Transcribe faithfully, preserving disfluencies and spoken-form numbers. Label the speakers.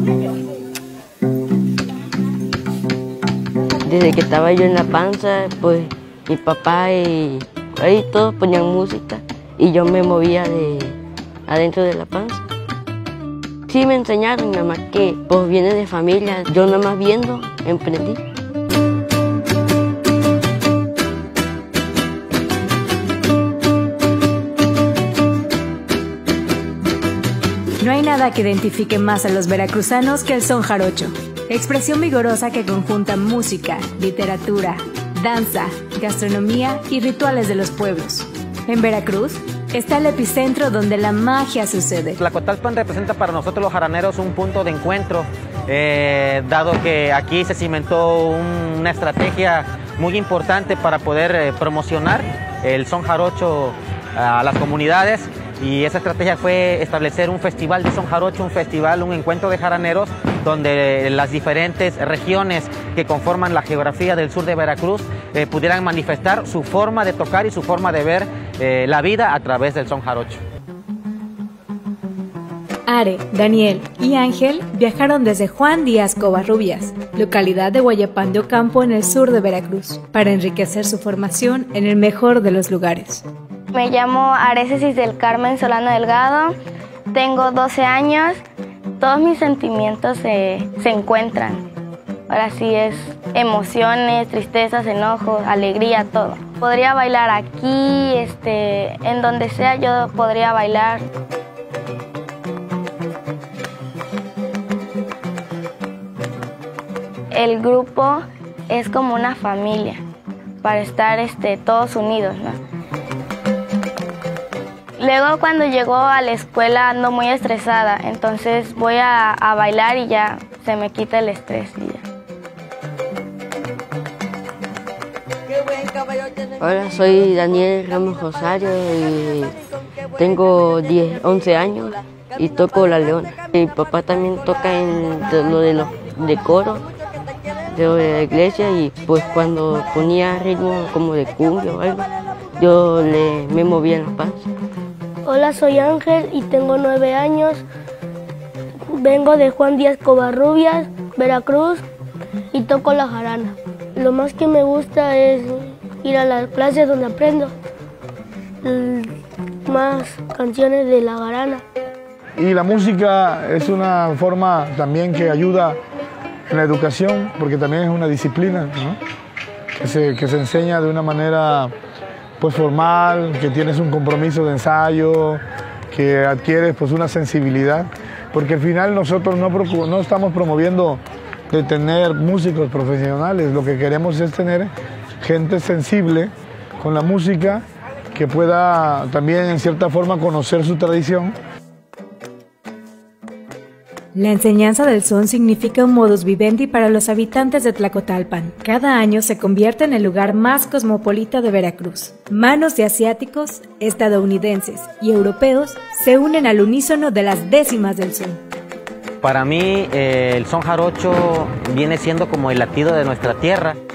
Speaker 1: Desde que estaba yo en la panza, pues mi papá y ahí todos ponían música y yo me movía de adentro de la panza. Sí me enseñaron, nada más que pues viene de familia, yo nada más viendo, emprendí.
Speaker 2: No hay nada que identifique más a los veracruzanos que el son jarocho, expresión vigorosa que conjunta música, literatura, danza, gastronomía y rituales de los pueblos. En Veracruz está el epicentro donde la magia sucede.
Speaker 3: Tlacotalpan representa para nosotros los jaraneros un punto de encuentro, eh, dado que aquí se cimentó un, una estrategia muy importante para poder eh, promocionar el son jarocho a las comunidades. Y esa estrategia fue establecer un festival de son jarocho, un festival, un encuentro de jaraneros, donde las diferentes regiones que conforman la geografía del sur de Veracruz eh, pudieran manifestar su forma de tocar y su forma de ver eh, la vida a través del son jarocho.
Speaker 2: Are, Daniel y Ángel viajaron desde Juan Díaz Covarrubias, localidad de Guayapán de Ocampo en el sur de Veracruz, para enriquecer su formación en el mejor de los lugares.
Speaker 4: Me llamo Areces del Carmen Solano Delgado, tengo doce años, todos mis sentimientos se, se encuentran. Ahora sí es emociones, tristezas, enojos, alegría, todo. Podría bailar aquí, este, en donde sea yo podría bailar. El grupo es como una familia, para estar este, todos unidos, ¿no? Luego cuando llego a la escuela ando muy estresada, entonces voy a, a bailar y ya se me quita el estrés. Y ya.
Speaker 1: Hola, soy Daniel Ramos Rosario y tengo diez, once años y toco la leona. Mi papá también toca en lo de los de coro, de lo de la iglesia, y pues cuando ponía ritmo como de cumbia o algo, yo le, me movía en la panza.
Speaker 5: Hola, soy Ángel y tengo nueve años. Vengo de Juan Díaz Covarrubias, Veracruz, y toco la jarana. Lo más que me gusta es ir a las clases donde aprendo más canciones de la jarana.
Speaker 6: Y la música es una forma también que ayuda en la educación, porque también es una disciplina, ¿no? que, se, que se enseña de una manera pues formal, que tienes un compromiso de ensayo, que adquieres pues una sensibilidad, porque al final nosotros no, no estamos promoviendo de tener músicos profesionales, lo que queremos es tener gente sensible con la música, que pueda también en cierta forma conocer su tradición.
Speaker 2: La enseñanza del son significa un modus vivendi para los habitantes de Tlacotalpan. Cada año se convierte en el lugar más cosmopolita de Veracruz. Manos de asiáticos, estadounidenses y europeos se unen al unísono de las décimas del son.
Speaker 3: Para mí, eh, el son jarocho viene siendo como el latido de nuestra tierra.